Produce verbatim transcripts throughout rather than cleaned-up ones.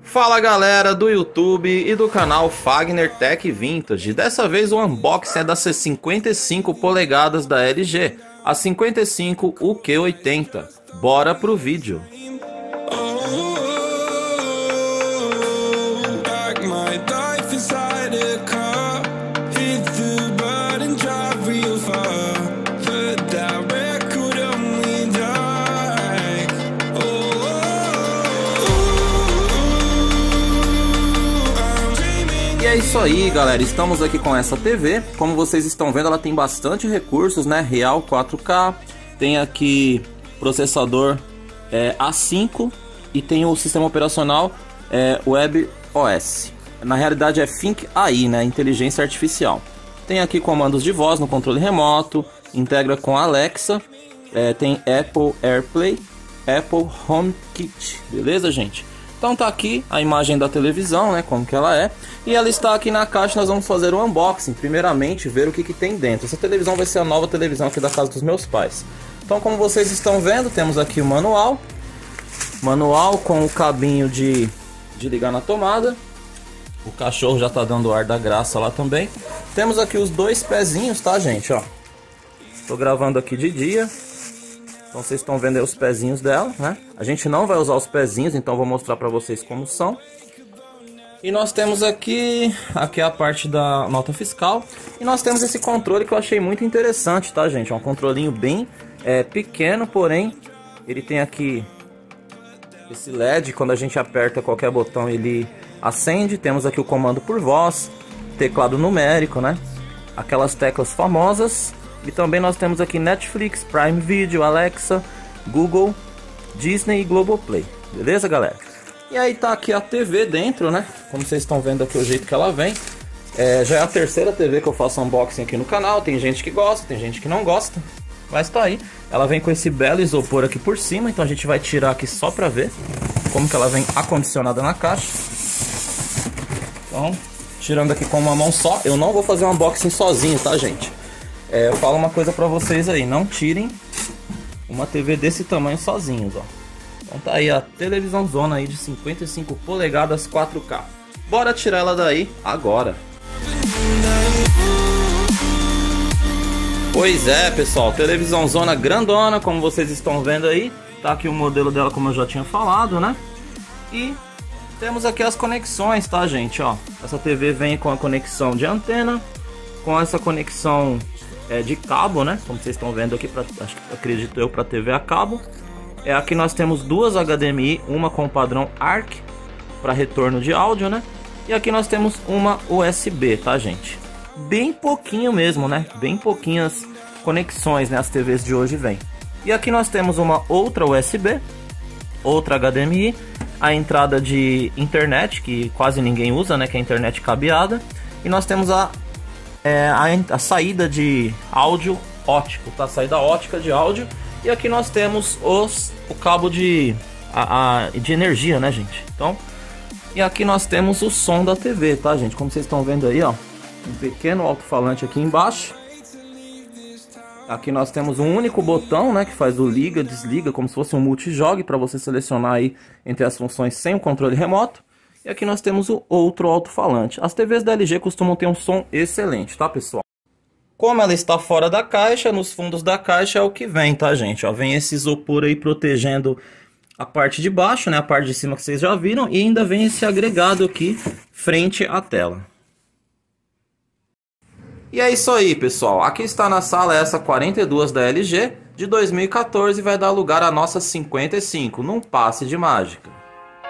Fala galera do YouTube e do canal Fagner Tech Vintage. Dessa vez o unboxing é da cinquenta e cinco polegadas da L G, a cinquenta e cinco U Q oitenta. Bora pro vídeo. E é isso aí, galera, estamos aqui com essa T V. Como vocês estão vendo, ela tem bastante recursos, né? Real quatro K, tem aqui processador é, A cinco e tem o sistema operacional é, WebOS. Na realidade é Think A I, né? Inteligência Artificial. Tem aqui comandos de voz no controle remoto, integra com a Alexa, é, tem Apple AirPlay, Apple HomeKit, beleza, gente? Então tá aqui a imagem da televisão, né, como que ela é. E ela está aqui na caixa, nós vamos fazer o unboxing. Primeiramente, ver o que, que tem dentro. Essa televisão vai ser a nova televisão aqui da casa dos meus pais. Então, como vocês estão vendo, temos aqui o manual. Manual com o cabinho de, de ligar na tomada. O cachorro já tá dando o ar da graça lá também. Temos aqui os dois pezinhos, tá, gente, ó. Tô gravando aqui de dia. Então vocês estão vendo aí os pezinhos dela, né? A gente não vai usar os pezinhos, então vou mostrar pra vocês como são. E nós temos aqui, aqui é a parte da nota fiscal. E nós temos esse controle que eu achei muito interessante, tá, gente? É um controlinho bem é, pequeno, porém ele tem aqui esse L E D. Quando a gente aperta qualquer botão ele acende. Temos aqui o comando por voz, teclado numérico, né? Aquelas teclas famosas. E também nós temos aqui Netflix, Prime Video, Alexa, Google, Disney e Globoplay. Beleza, galera? E aí tá aqui a T V dentro, né? Como vocês estão vendo aqui o jeito que ela vem. É, já é a terceira T V que eu faço unboxing aqui no canal. Tem gente que gosta, tem gente que não gosta. Mas tá aí. Ela vem com esse belo isopor aqui por cima. Então a gente vai tirar aqui só pra ver como que ela vem acondicionada na caixa. Então, tirando aqui com uma mão só. Eu não vou fazer um unboxing sozinho, tá, gente? É, eu falo uma coisa pra vocês aí, não tirem uma T V desse tamanho sozinhos, ó. Então tá aí a televisão zona aí de cinquenta e cinco polegadas quatro K. Bora tirar ela daí agora. Pois é, pessoal, televisão zona grandona, como vocês estão vendo aí. Tá aqui o modelo dela, como eu já tinha falado, né? E temos aqui as conexões, tá, gente, ó. Essa T V vem com a conexão de antena, com essa conexão É, de cabo, né? Como vocês estão vendo aqui, pra, acho, acredito eu, para T V a cabo. É, aqui nós temos duas H D M I, uma com o padrão A R C para retorno de áudio, né? E aqui nós temos uma U S B, tá, gente? Bem pouquinho mesmo, né? Bem pouquinhas conexões, né? As T Vs de hoje vêm. E aqui nós temos uma outra U S B, outra H D M I, a entrada de internet, que quase ninguém usa, né? Que é a internet cabeada. E nós temos a É a, a saída de áudio ótico, tá? A saída ótica de áudio. E aqui nós temos os, o cabo de, a, a, de energia, né, gente? Então, e aqui nós temos o som da T V, tá, gente? Como vocês estão vendo aí, ó, um pequeno alto-falante aqui embaixo. Aqui nós temos um único botão, né, que faz o liga, desliga, como se fosse um multijogue, para você selecionar aí entre as funções sem o controle remoto. E aqui nós temos o outro alto-falante. As T Vs da L G costumam ter um som excelente, tá, pessoal? Como ela está fora da caixa, nos fundos da caixa é o que vem, tá, gente? Ó, vem esse isopor aí protegendo a parte de baixo, né? A parte de cima que vocês já viram. E ainda vem esse agregado aqui, frente à tela. E é isso aí, pessoal. Aqui está na sala essa quarenta e dois da L G de dois mil e quatorze e vai dar lugar à nossa cinquenta e cinco, num passe de mágica.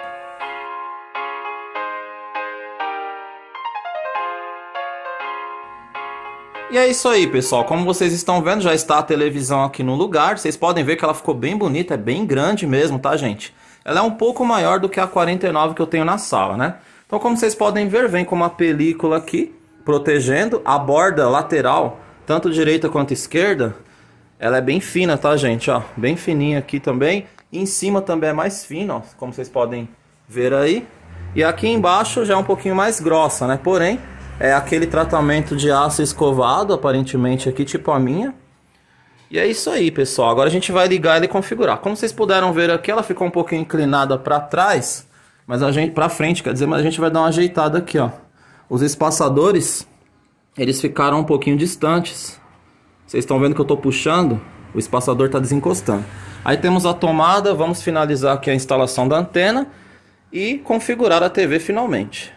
E é isso aí, pessoal, como vocês estão vendo, já está a televisão aqui no lugar. Vocês podem ver que ela ficou bem bonita, é bem grande mesmo, tá, gente? Ela é um pouco maior do que a quarenta e nove que eu tenho na sala, né? Então, como vocês podem ver, vem com uma película aqui, protegendo. A borda lateral, tanto direita quanto esquerda, ela é bem fina, tá, gente? Ó, bem fininha aqui também. E em cima também é mais fina, ó, como vocês podem ver aí. E aqui embaixo já é um pouquinho mais grossa, né? Porém, é aquele tratamento de aço escovado, aparentemente aqui, tipo a minha. E é isso aí, pessoal. Agora a gente vai ligar ele e configurar. Como vocês puderam ver aqui, ela ficou um pouquinho inclinada para trás. Mas a gente, pra frente, quer dizer, mas a gente vai dar uma ajeitada aqui, ó. Os espaçadores, eles ficaram um pouquinho distantes. Vocês estão vendo que eu tô puxando? O espaçador tá desencostando. Aí temos a tomada, vamos finalizar aqui a instalação da antena e configurar a T V finalmente.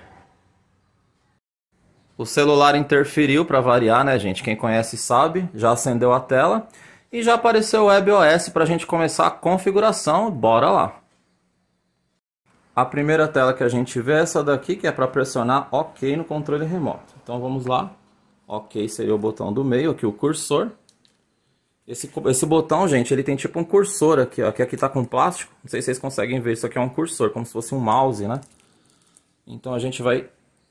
O celular interferiu para variar, né, gente? Quem conhece sabe, já acendeu a tela e já apareceu o WebOS para a gente começar a configuração. Bora lá! A primeira tela que a gente vê é essa daqui, que é para pressionar OK no controle remoto. Então vamos lá. OK seria o botão do meio, aqui o cursor. Esse, esse botão, gente, ele tem tipo um cursor aqui, ó, que aqui tá com plástico. Não sei se vocês conseguem ver, isso aqui é um cursor, como se fosse um mouse, né? Então a gente vai...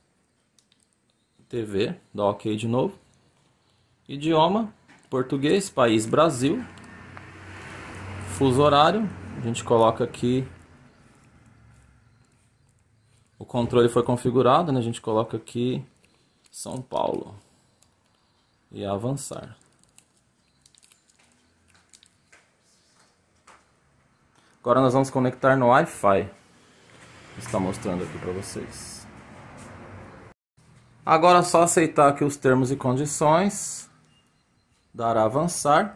T V, dá OK de novo. Idioma, português, país Brasil. Fuso horário, a gente coloca aqui... O controle foi configurado, né? A gente coloca aqui São Paulo. E avançar. Agora nós vamos conectar no Wi-Fi. Está mostrando aqui para vocês. Agora é só aceitar aqui os termos e condições. Dar a avançar.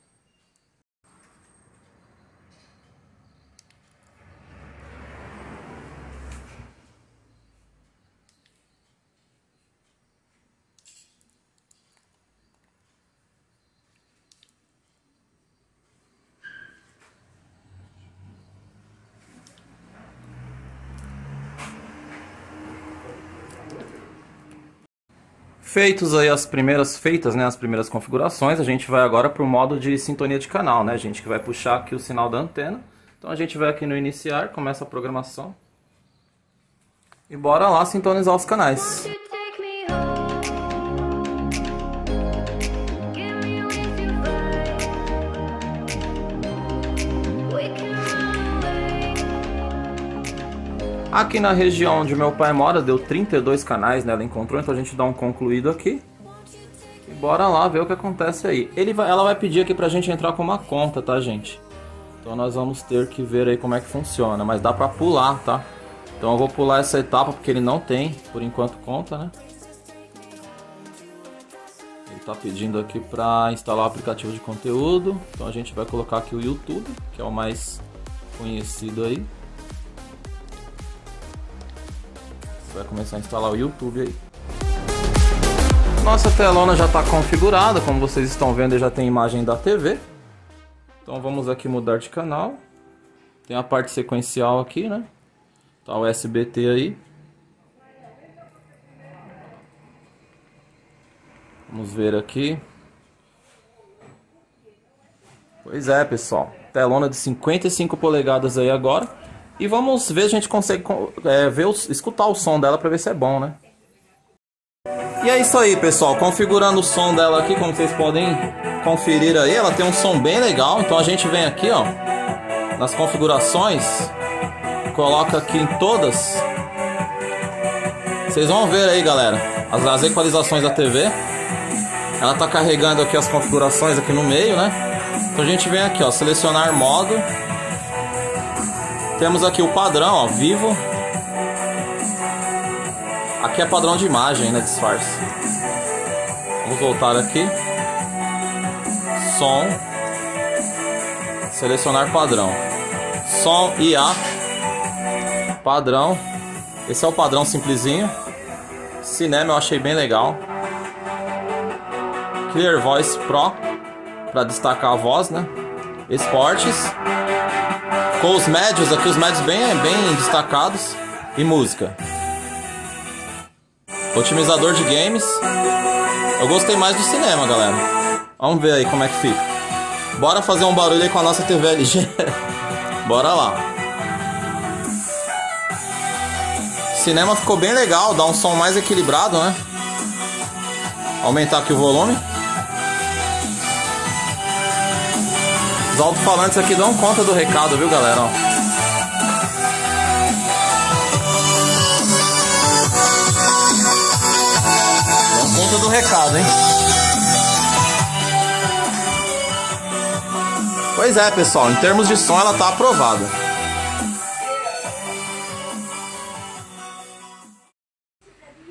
Feitos aí as primeiras feitas, né, as primeiras configurações, a gente vai agora para o modo de sintonia de canal, né, a gente que vai puxar aqui o sinal da antena. Então a gente vai aqui no iniciar, começa a programação. E bora lá sintonizar os canais. Aqui na região onde meu pai mora deu trinta e dois canais, né? Ela encontrou, então a gente dá um concluído aqui. E bora lá ver o que acontece aí. Ele vai, ela vai pedir aqui pra gente entrar com uma conta, tá, gente? Então nós vamos ter que ver aí como é que funciona, mas dá pra pular, tá? Então eu vou pular essa etapa porque ele não tem, por enquanto, conta, né? Ele tá pedindo aqui pra instalar o aplicativo de conteúdo. Então a gente vai colocar aqui o YouTube, que é o mais conhecido aí. Vai começar a instalar o YouTube aí. Nossa telona já está configurada, como vocês estão vendo, já tem imagem da T V. Então vamos aqui mudar de canal. Tem a parte sequencial aqui, né? Tá o S B T aí. Vamos ver aqui. Pois é, pessoal. Telona de cinquenta e cinco polegadas aí agora. E vamos ver se a gente consegue é, ver, escutar o som dela para ver se é bom, né? E é isso aí, pessoal. Configurando o som dela aqui, como vocês podem conferir aí, ela tem um som bem legal. Então a gente vem aqui, ó, nas configurações, coloca aqui em todas. Vocês vão ver aí, galera, as, as equalizações da T V. Ela tá carregando aqui as configurações aqui no meio, né? Então a gente vem aqui, ó, selecionar modo. Temos aqui o padrão, ó, vivo. Aqui é padrão de imagem, né, disfarce. Vamos voltar aqui. Som. Selecionar padrão. Som I A. Padrão. Esse é o padrão simplesinho. Cinema eu achei bem legal. Clear Voice Pro, para destacar a voz, né? Esportes. Com os médios aqui, os médios bem, bem destacados. E música. Otimizador de games. Eu gostei mais do cinema, galera. Vamos ver aí como é que fica. Bora fazer um barulho aí com a nossa T V L G. Bora lá. Cinema ficou bem legal, dá um som mais equilibrado, né? Aumentar aqui o volume. Os alto-falantes aqui dão conta do recado, viu, galera? Ó. Dão conta do recado, hein? Pois é, pessoal, em termos de som ela tá aprovada.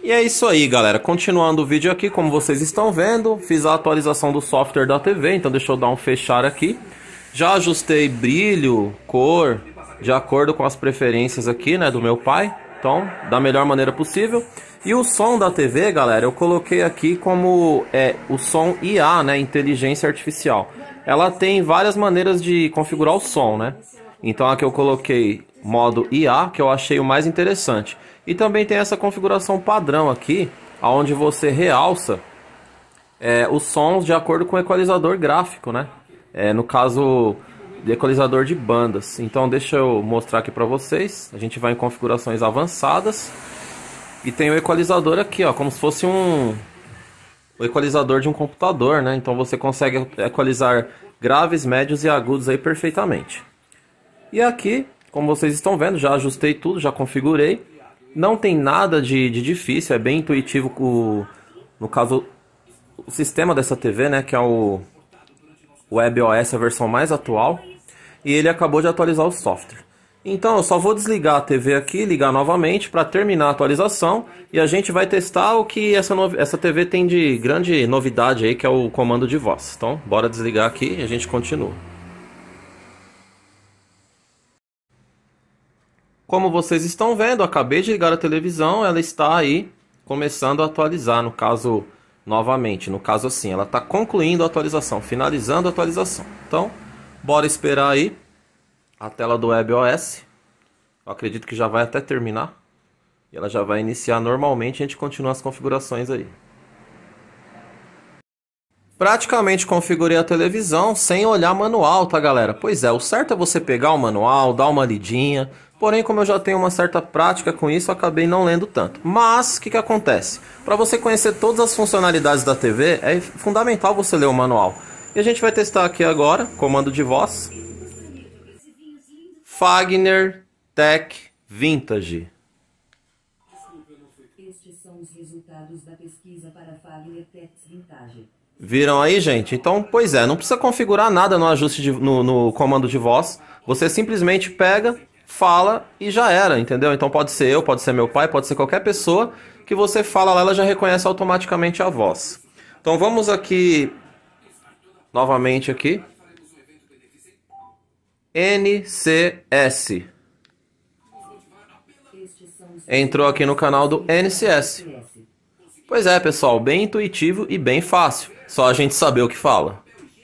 E é isso aí, galera. Continuando o vídeo aqui, como vocês estão vendo, fiz a atualização do software da T V, então deixa eu dar um fechar aqui. Já ajustei brilho, cor, de acordo com as preferências aqui, né, do meu pai. Então, da melhor maneira possível. E o som da T V, galera, eu coloquei aqui como é, o som I A, né, inteligência artificial. Ela tem várias maneiras de configurar o som, né? Então aqui eu coloquei modo I A, que eu achei o mais interessante. E também tem essa configuração padrão aqui, onde você realça é, os sons de acordo com o equalizador gráfico, né? É, no caso, de equalizador de bandas. Então deixa eu mostrar aqui para vocês. A gente vai em configurações avançadas. E tem o equalizador aqui, ó, como se fosse um... o equalizador de um computador, né? Então você consegue equalizar graves, médios e agudos aí perfeitamente. E aqui, como vocês estão vendo, já ajustei tudo, já configurei. Não tem nada de, de difícil, é bem intuitivo, o, no caso, o sistema dessa T V, né, que é o, o WebOS, a versão mais atual, e ele acabou de atualizar o software. Então eu só vou desligar a T V aqui, ligar novamente para terminar a atualização, e a gente vai testar o que essa, essa T V tem de grande novidade aí, que é o comando de voz. Então bora desligar aqui e a gente continua. Como vocês estão vendo, acabei de ligar a televisão, ela está aí começando a atualizar, no caso, novamente, no caso assim, ela está concluindo a atualização, finalizando a atualização. Então, bora esperar aí a tela do WebOS, eu acredito que já vai até terminar, e ela já vai iniciar normalmente e a gente continua as configurações aí. Praticamente configurei a televisão sem olhar manual, tá galera? Pois é, o certo é você pegar o manual, dar uma lidinha. Porém, como eu já tenho uma certa prática com isso, eu acabei não lendo tanto. Mas, o que que acontece? Para você conhecer todas as funcionalidades da T V, é fundamental você ler o manual. E a gente vai testar aqui agora, comando de voz. Fagner Tech Vintage. Estes são os resultados da pesquisa para Fagner Tech Vintage. Viram aí, gente? Então, pois é, não precisa configurar nada no ajuste de, no, no comando de voz. Você simplesmente pega, fala e já era, entendeu? Então pode ser eu, pode ser meu pai, pode ser qualquer pessoa que você fala lá, ela já reconhece automaticamente a voz. Então vamos aqui, novamente aqui. N C S. Entrou aqui no canal do N C S. Pois é, pessoal, bem intuitivo e bem fácil. Só a gente saber o que fala.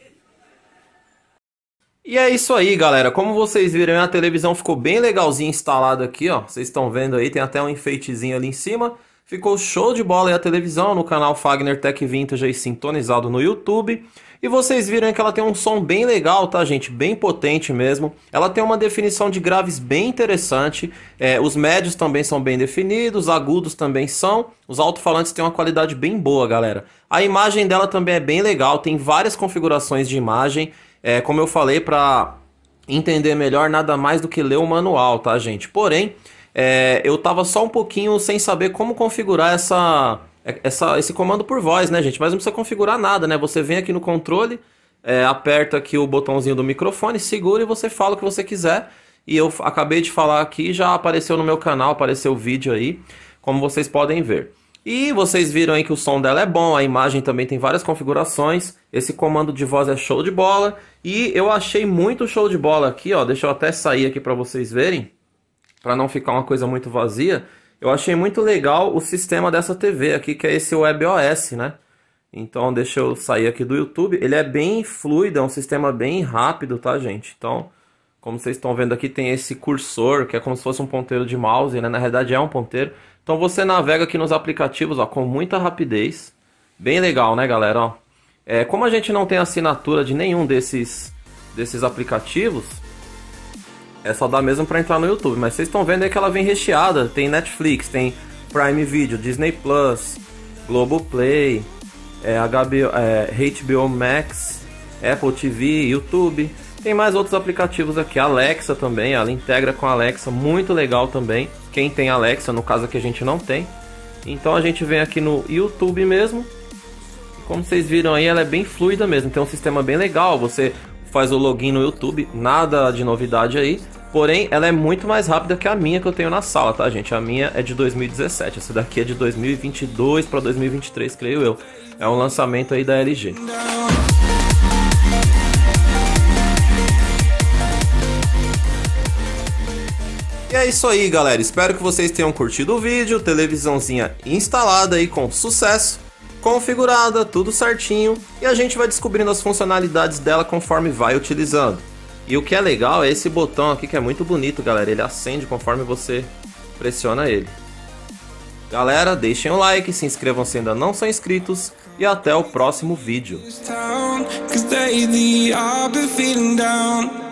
E é isso aí, galera. Como vocês viram, a televisão ficou bem legalzinha instalada aqui, ó. Vocês estão vendo aí, tem até um enfeitezinho ali em cima. Ficou show de bola aí a televisão no canal Fagner Tech Vintage aí sintonizado no YouTube. E vocês viram que ela tem um som bem legal, tá, gente? Bem potente mesmo. Ela tem uma definição de graves bem interessante. É, os médios também são bem definidos, os agudos também são. Os alto-falantes têm uma qualidade bem boa, galera. A imagem dela também é bem legal, tem várias configurações de imagem. É, como eu falei, para entender melhor, nada mais do que ler o manual, tá, gente? Porém, é, eu tava só um pouquinho sem saber como configurar essa... Essa, esse comando por voz, né, gente? Mas não precisa configurar nada, né? Você vem aqui no controle, é, aperta aqui o botãozinho do microfone, segura e você fala o que você quiser. E eu acabei de falar aqui, já apareceu no meu canal, apareceu o vídeo aí, como vocês podem ver. E vocês viram aí que o som dela é bom, a imagem também tem várias configurações. Esse comando de voz é show de bola. E eu achei muito show de bola aqui, ó. Deixa eu até sair aqui para vocês verem, para não ficar uma coisa muito vazia. Eu achei muito legal o sistema dessa T V aqui, que é esse WebOS, né? Então deixa eu sair aqui do YouTube. Ele é bem fluido, é um sistema bem rápido, tá, gente? Então, como vocês estão vendo aqui, tem esse cursor, que é como se fosse um ponteiro de mouse, né? Na realidade é um ponteiro. Então você navega aqui nos aplicativos, ó, com muita rapidez. Bem legal, né, galera? Ó, é, como a gente não tem assinatura de nenhum desses, desses aplicativos... É só dar mesmo para entrar no YouTube, mas vocês estão vendo aí que ela vem recheada. Tem Netflix, tem Prime Video, Disney Plus, Globoplay, é, H B O, é, H B O Max, Apple T V, YouTube. Tem mais outros aplicativos aqui, Alexa também, ela integra com a Alexa, muito legal também. Quem tem Alexa, no caso aqui a gente não tem. Então a gente vem aqui no YouTube mesmo. Como vocês viram aí, ela é bem fluida mesmo, tem um sistema bem legal. Você faz o login no YouTube, nada de novidade aí. Porém, ela é muito mais rápida que a minha que eu tenho na sala, tá, gente? A minha é de dois mil e dezessete, essa daqui é de dois mil e vinte e dois para dois mil e vinte e três, creio eu. É um lançamento aí da L G. E é isso aí, galera. Espero que vocês tenham curtido o vídeo. Televisãozinha instalada aí com sucesso, configurada, tudo certinho. E a gente vai descobrindo as funcionalidades dela conforme vai utilizando. E o que é legal é esse botão aqui, que é muito bonito, galera. Ele acende conforme você pressiona ele. Galera, deixem o like, se inscrevam se ainda não são inscritos. E até o próximo vídeo.